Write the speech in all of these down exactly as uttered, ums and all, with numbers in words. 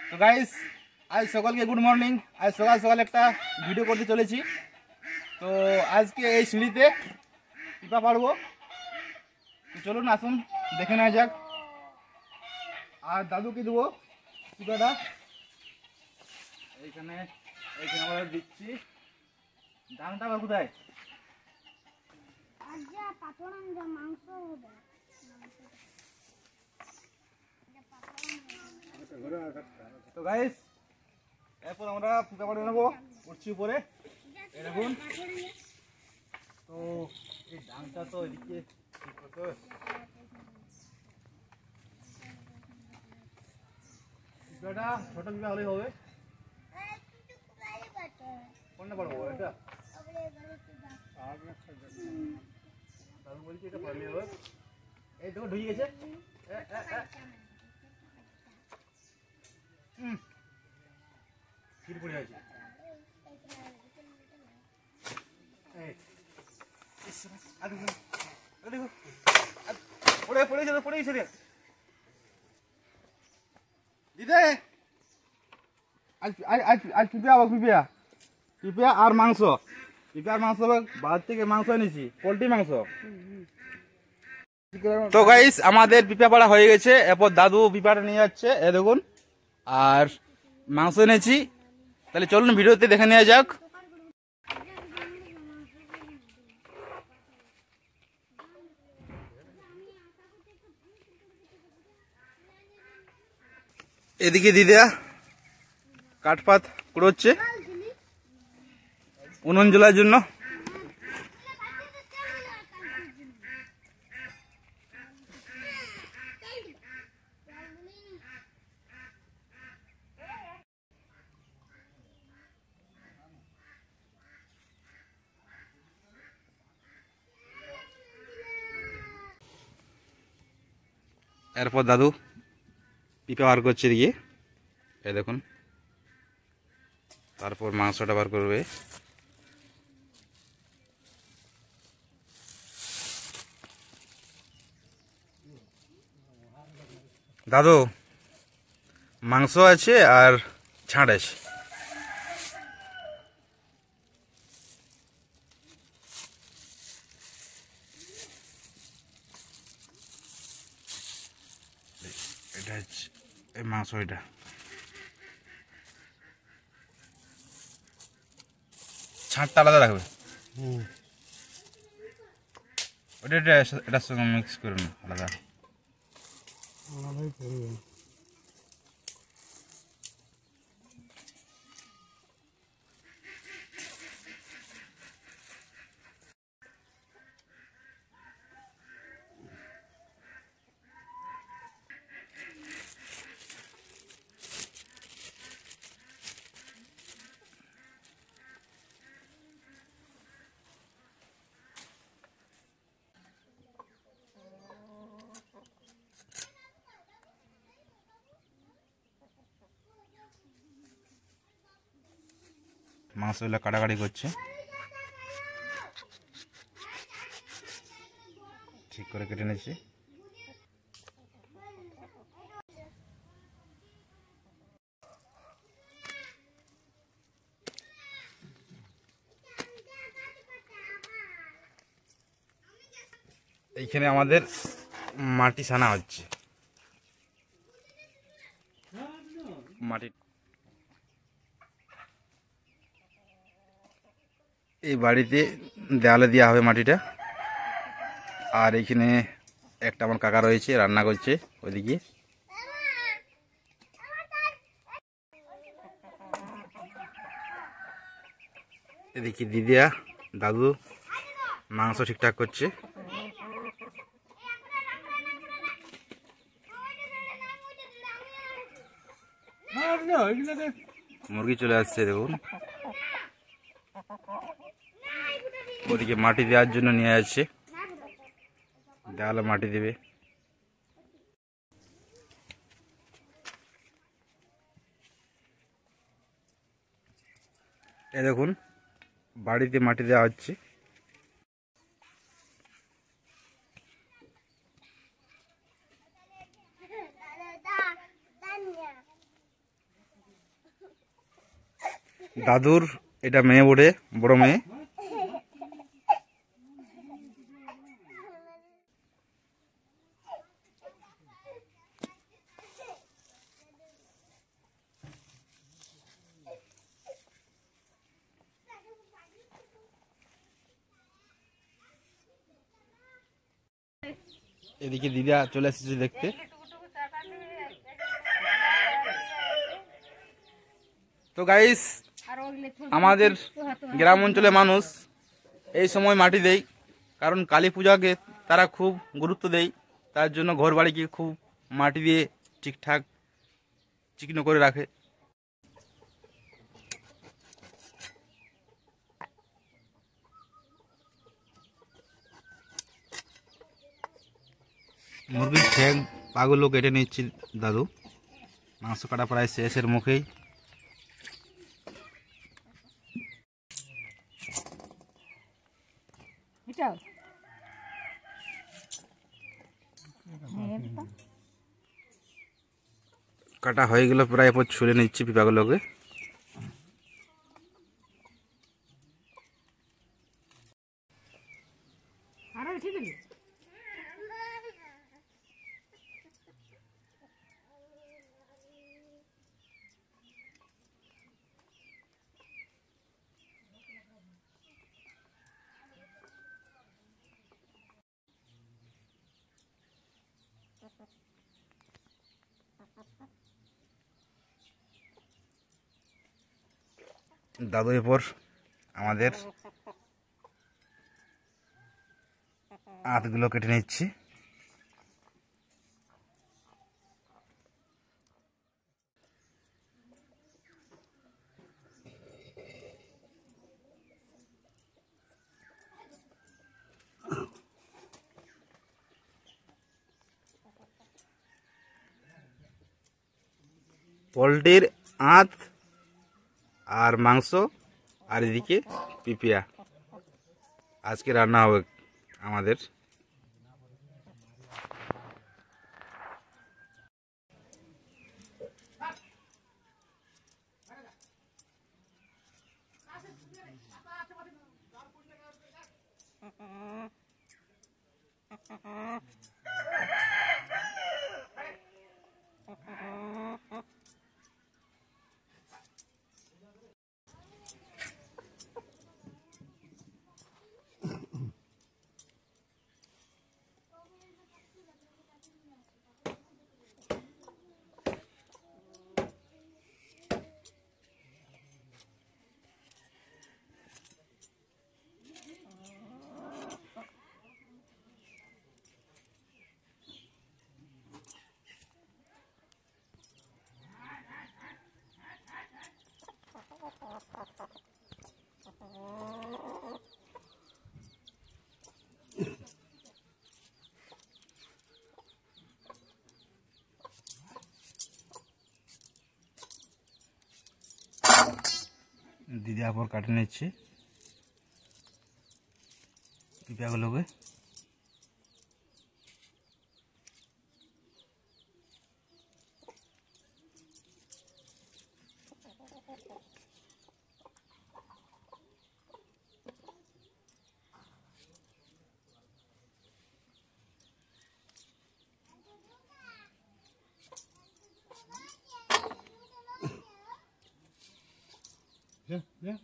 তো গাইস আজ সকলকে গুড মর্নিং। আজ সকাল সকাল একটা ভিডিও করতে চলেছি। তো আজকে এই সিঁড়িতে পিপা পারবো, তো চলুন আসুন দেখে নেওয়া যাক। আর দাদুকে দেবো পিপাটা, এইখানে এইখানে আমরা দিচ্ছি। ডাংটা আবার কোথায়? তো গাইস এরপর আমরা পিপা পাড়ে নেবো, উঠছি উপরে এরকম। তো এই ডাংটা তো এদিকে পিপাটা ছোট পিপা হলেই হবে। কোনটা পারবো? এটা দাদু বলছি এটা পারলে হবে। এই দেখো ঢুকে গেছে। হুম ছিট পড়ে আছে। পড়ে পড়ে গেছে পড়ে গেছে রে দিদে। আজ আজ আজ পিপিয়া পিপিয়া পিপিয়া আর মাংস, পিপিয়া আর মাংস বাজার থেকে মাংস এনেছি, পোলট্রি মাংস। তো গাইস আমাদের পিপা পাড়া হয়ে গেছে। এরপর দাদু পিপাটা নিয়ে যাচ্ছে, এ দেখুন। আর মাংস এনেছি, তাহলে চলুন ভিডিওতে দেখে নেওয়া যাক। এদিকে দিদা কাঠপাত কুড়োচ্ছে উনুন জ্বলার জন্য। এরপর দাদু পিপা বার করছে এদিকে, এই দেখুন। তারপর মাংসটা বার করবে। দাদু মাংস আছে আর ছাড় আছে। এটা হচ্ছে এই মাংস, এটা ছাড়টা আলাদা রাখবে। ওটা এটা এটার সঙ্গে মিক্স করুন আলাদা। মাংসগুলো কাটাকাটি করছে, ঠিক করে কেটে নিচ্ছি। এইখানে আমাদের মাটি ছানা হচ্ছে। মাটি এই বাড়িতে দেওয়ালে দেওয়া হবে মাটিটা। আর এইখানে একটা আমার কাকা রয়েছে, রান্না করছে ওইদিকে। এদিকে দিদিয়া দাদু মাংস ঠিকঠাক করছে। মুরগি চলে আসছে দেখুন। ওদিকে মাটি দেওয়ার জন্য নিয়ে যাচ্ছে, দেওয়ালে মাটি দেবে। এ দেখুন বাড়িতে মাটি দেওয়া হচ্ছে। দাদুর এটা মেয়ে বটে, বড় মেয়ে। এদিকে দিদা চলে এসেছে দেখতে। তো গাইস, আমাদের গ্রাম অঞ্চলে মানুষ এই সময় মাটি দেয়, কারণ কালী পূজাকে তারা খুব গুরুত্ব দেয়। তার জন্য ঘর বাড়িকে খুব মাটি দিয়ে ঠিকঠাক চিকনো করে রাখে। মুরগির ঠ্যাং পাগুলো কেটে নিচ্ছি দাদু। মাংস কাটা প্রায় শেষের মুখেই। কাটা হয়ে গেল প্রায়, এরপর ছুলে নিচ্ছি পিপাগুলোকে। দাদু এরপর আমাদের আঁতগুলো কেটে নিচ্ছি। পোলট্রির আঁত আর মাংস, আর এদিকে পিপিয়া আজকে রান্না হবে আমাদের। দিদি আবার কাটে নিচ্ছে পিপিয়াগুলোকে। Yeah, yeah.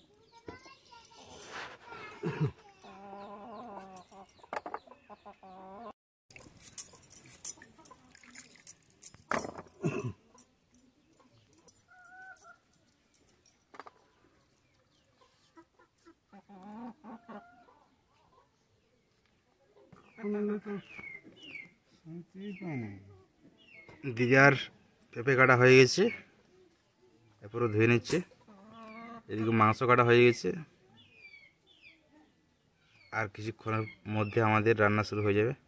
দিদার পেঁপে কাটা হয়ে গেছে, এরপরে ধুয়ে নিচ্ছে। এদিকে মাংস কাটা হয়ে গেছে, আর কিছুক্ষণের মধ্যে আমাদের রান্না শুরু হয়ে যাবে।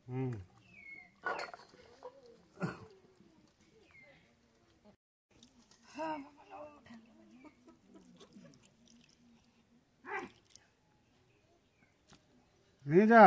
নিয়ে যা।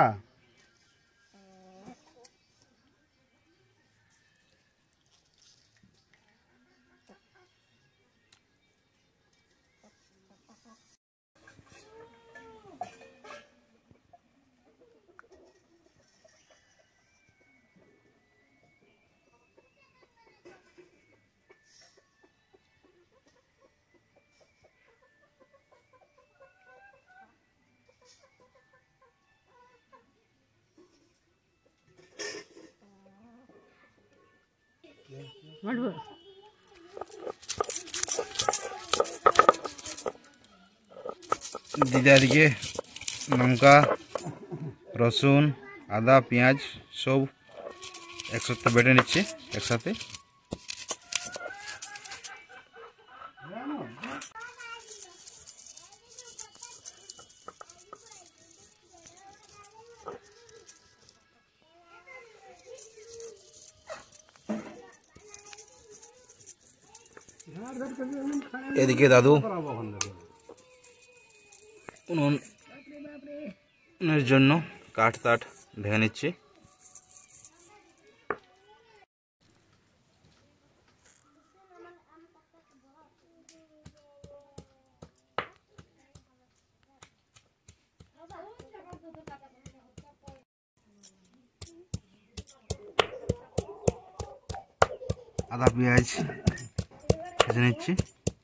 দিদা এদিকে লঙ্কা রসুন আদা পেঁয়াজ সব একসাথে বেটে নিচ্ছে একসাথে। এদিকে দাদু উনুনের জন্য কাঠ টাঠ ভেঙে নিচ্ছে। আদা পেঁয়াজ ভেজে নিচ্ছি।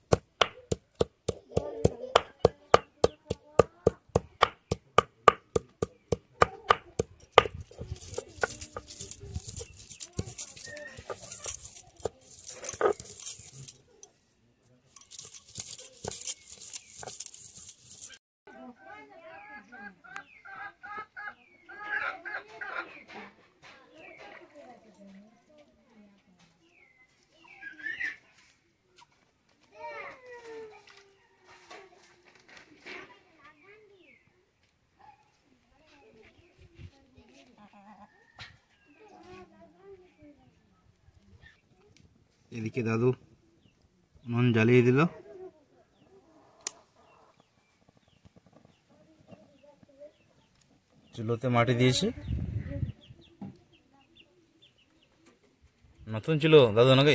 এদিকে দাদু নুন জ্বালিয়ে দিল। চুলোতে মাটি দিয়েছি, নতুন চুলো দাদু নাকি?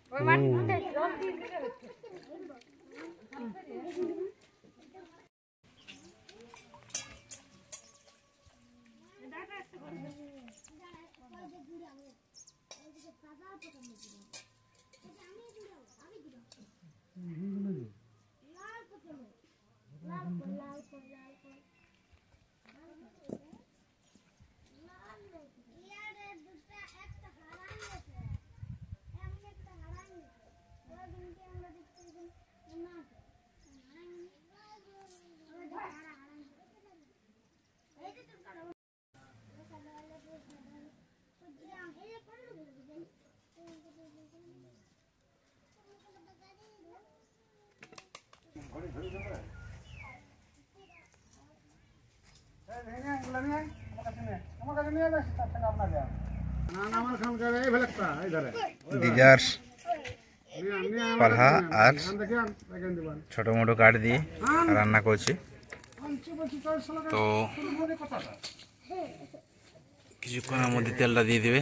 দিদার পালহা আর ছোট মোটো কাঠ দিয়ে রান্না করছি। তো কিছুক্ষণের মধ্যে তেলটা দিয়ে দিবে।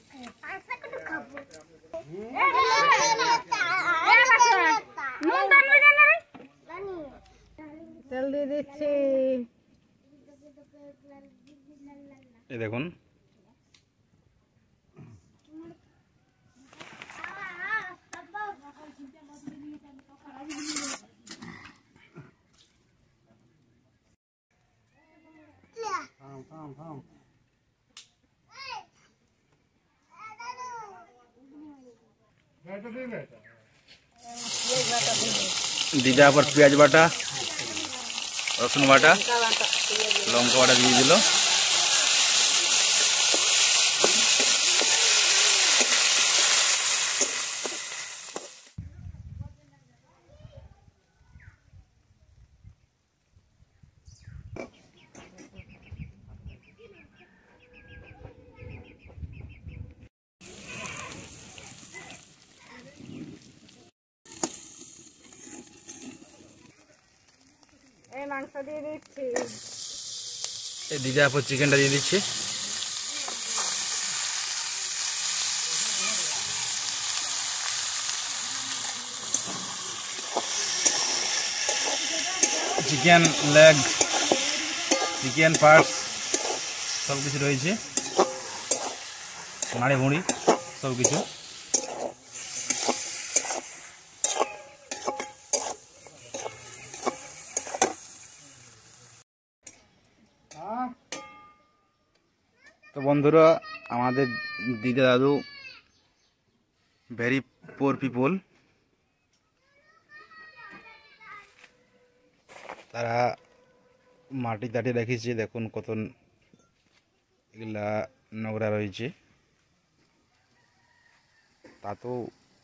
তেল দিয়ে দিচ্ছি। এই দেখুন দিদা আবার পেঁয়াজ বাটা রসুন বাটা লঙ্কা বাটা দিয়ে দিল। মাংস দিয়ে দিচ্ছি। এই দিদা আপু চিকেনটা দিয়ে দিচ্ছে। চিকেন লেগ, চিকেন পার্টস সব কিছু রয়েছে, নাড়ি মুড়ি সব কিছু। তো বন্ধুরা, আমাদের দিদা দাদু ভেরি পোর পিপল, তারা মাটি টাটি রেখেছে। দেখুন কত এগুলা নোংরা রয়েছে, তা তো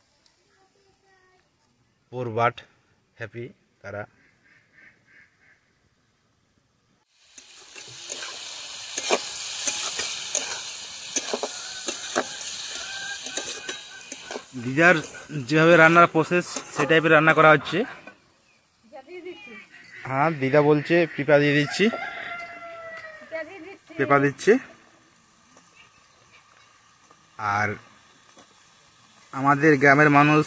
পোর বাট হ্যাপি তারা। দিদার যেভাবে রান্নার প্রসেস সেই টাইপের রান্না করা হচ্ছে। হ্যাঁ, দিদা বলছে পিপা দিয়ে দিচ্ছি, পেপা দিচ্ছে। আর আমাদের গ্রামের মানুষ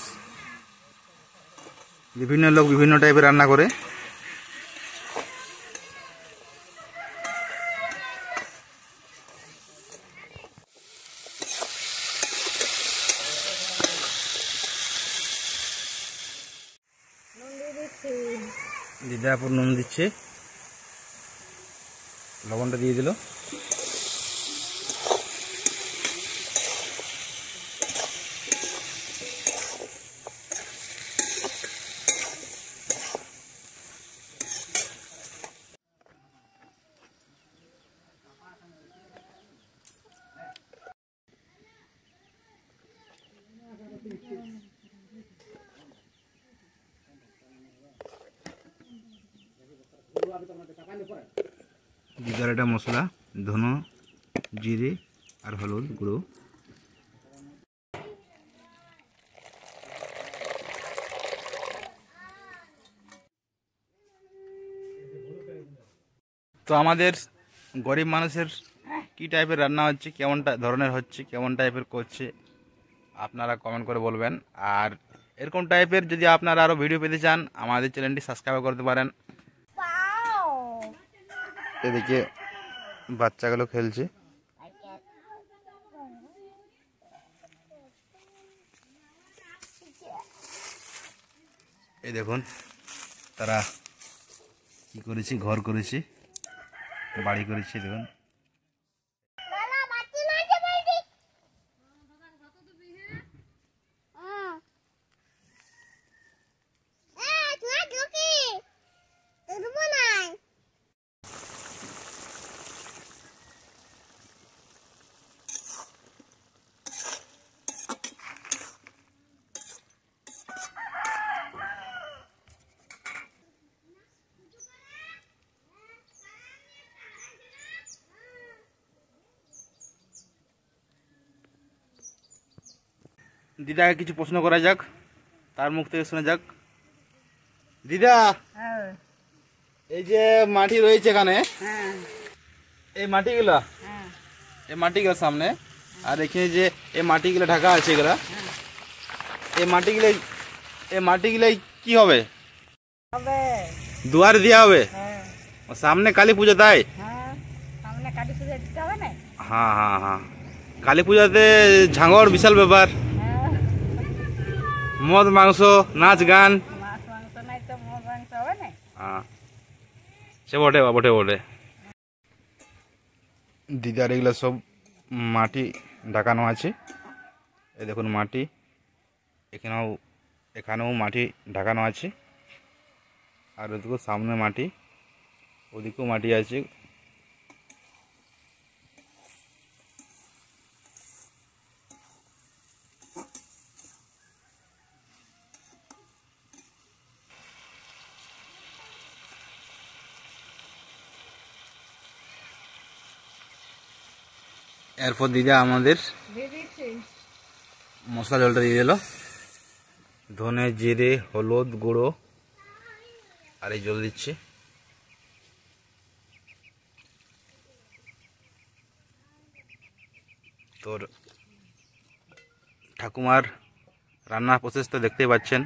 বিভিন্ন লোক বিভিন্ন টাইপের রান্না করে। দিদা আপুর নুন দিচ্ছে, লবণটা দিয়ে দিল। দিদার এটা মশলা, ধনে, জিরে আর হলুদ গুঁড়ো। তো আমাদের গরিব মানুষের কি টাইপের রান্না হচ্ছে, কেমন ধরনের হচ্ছে, কেমন টাইপের করছে, আপনারা কমেন্ট করে বলবেন। আর এরকম টাইপের যদি আপনারা আরও ভিডিও পেতে চান, আমাদের চ্যানেলটি সাবস্ক্রাইব করতে পারেন। এদিকে বাচ্চাগুলো খেলছে। এই দেখুন তারা কি করেছে, ঘর করেছে, বাড়ি করেছে। দেখুন দিদাকে কিছু প্রশ্ন করা যাক, তার মুখ থেকে শোনা যাক। দিদা, এই যে মাটি রয়েছে এখানে, এই মাটিগুলা, এই মাটিগুলো সামনে, আর এখানে যে এই মাটিগুলো ঢাকা আছে, এগুলা এই মাটিগুলো, এই মাটিগুলো কি হবে? দুয়ার দেওয়া হবে সামনে কালী পুজো, তাই? হ্যাঁ হ্যাঁ হ্যাঁ, কালী পূজাতে ঝাঙ্গর বিশাল ব্যাপার, মদ মাংস নাচ গান। হ্যাঁ সে বটে বটে বটে। দিদার এগুলো সব মাটি ঢাকানো আছে। এই দেখুন মাটি, এখানেও এখানেও মাটি ঢাকানো আছে। আর ওদিকেও সামনে মাটি, ওদিকেও মাটি আছে। এরপর দিদা আমাদের মশলা জলটা দিয়ে দিল, ধনে জিরে হলুদ গুঁড়ো, আর এই জল দিচ্ছে। তোর ঠাকুমার রান্নার প্রসেস তো দেখতেই পাচ্ছেন।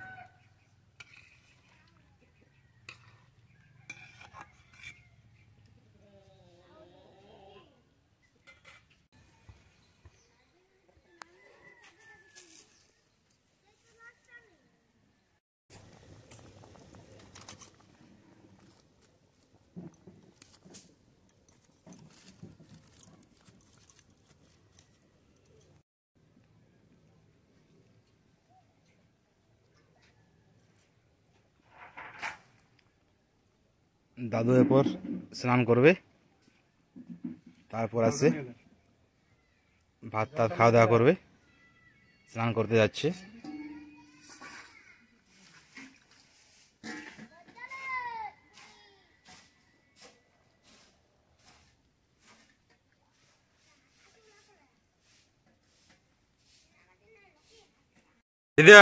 দাদু এরপর স্নান করবে, তারপর আসে ভাত টাত খাওয়া দাওয়া করবে, স্নান করতে যাচ্ছে। দিদা,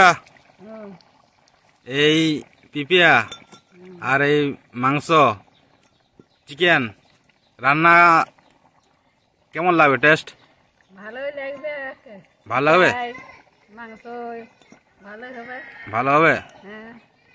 এই পিপিয়া আর এই মাংস চিকেন রান্না কেমন লাগবে? টেস্ট ভালোই লাগবে। ভালো লাগবে? মাংস ভালো হবে। ভালো হবে। হ্যাঁ,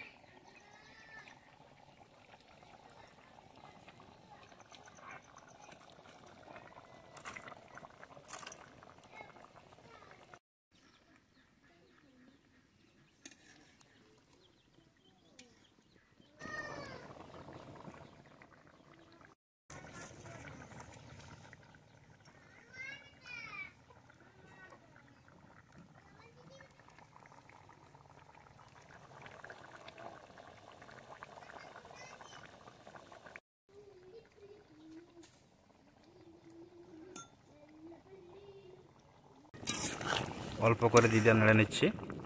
অল্প করে দিদা নেড়ে নিচ্ছি,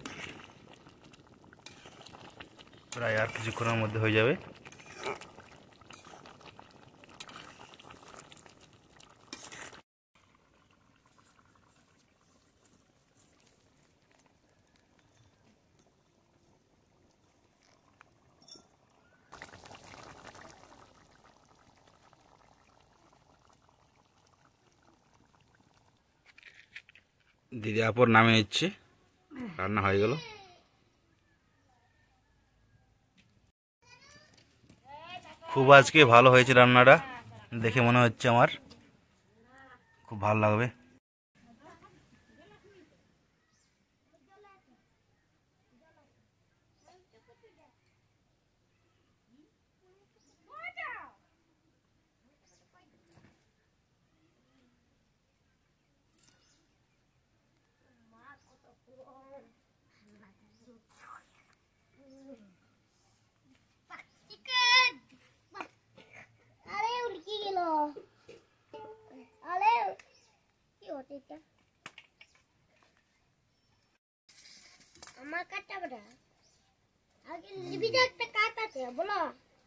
প্রায় আর কিছুক্ষণের মধ্যে হয়ে যাবে। দিদি আপর নামে নিচ্ছে, রান্না হয়ে গেল। খুব আজকে ভালো হয়েছে রান্নাটা, দেখে মনে হচ্ছে আমার খুব ভালো লাগবে। আমার কাটটা বড় আগে লিবিটা একটা কাট আছে বলো।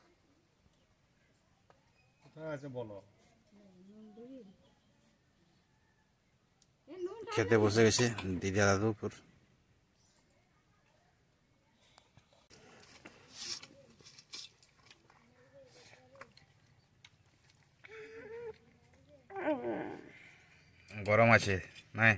কোথায় আছে বলো? খেতে বসে গেছে দিদা দাদুপুর। গরম আছে নাই?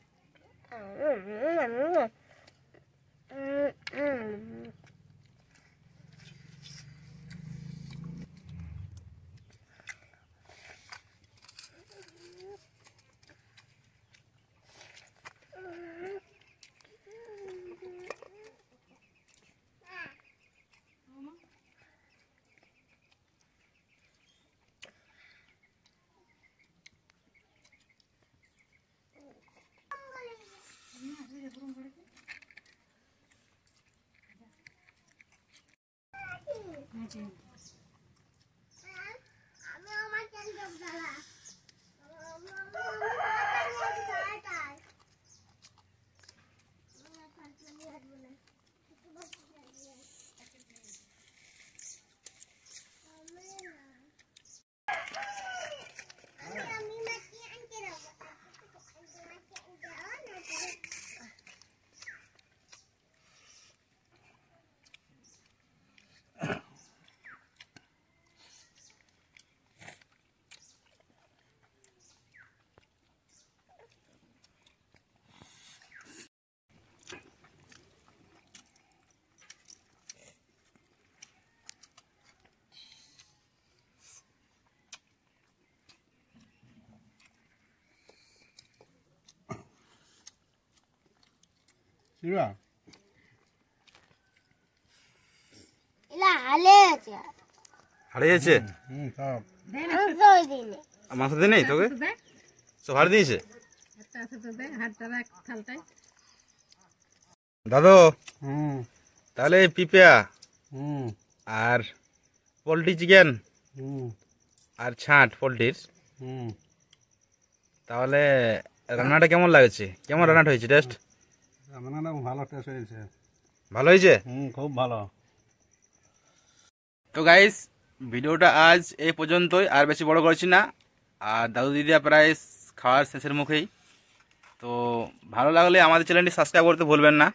আমি আমার চ্যানেল দাদা শিবা এলা হালে আছে হারিয়েছে হুম সব মাংস ওই দিনে আর মাংস দিয়ে নেই তোকে দে সব হারিয়ে দিয়েছে একটা আছে তো দে হাতটা রাখ থালটায় দাদু হুম তাহলে পিপা হুম আর পোলট্রি চিকেন হুম আর ছাঁট পোলট্রির হুম তাহলে রান্নাটা কেমন লাগছে কেমন রান্নাটা হয়েছে টেস্ট রান্নাটা ভালো টেস্ট হয়েছে ভালো হয়েছে হুম খুব ভালো তো গাইস ভিডিওটা আজ এই পর্যন্তই, আর বেশি বড় করছি না। আর দাদু দিদিরা প্রায় খাওয়ার শেষের মুখেই, তো ভালো লাগলে আমাদের চ্যানেলটি সাবস্ক্রাইব করতে ভুলবেন না।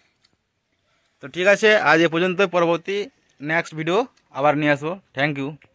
তো ঠিক আছে, আজ এ পর্যন্ত, পরবর্তী নেক্সট ভিডিও আবার নিয়ে আসবো। Thank you.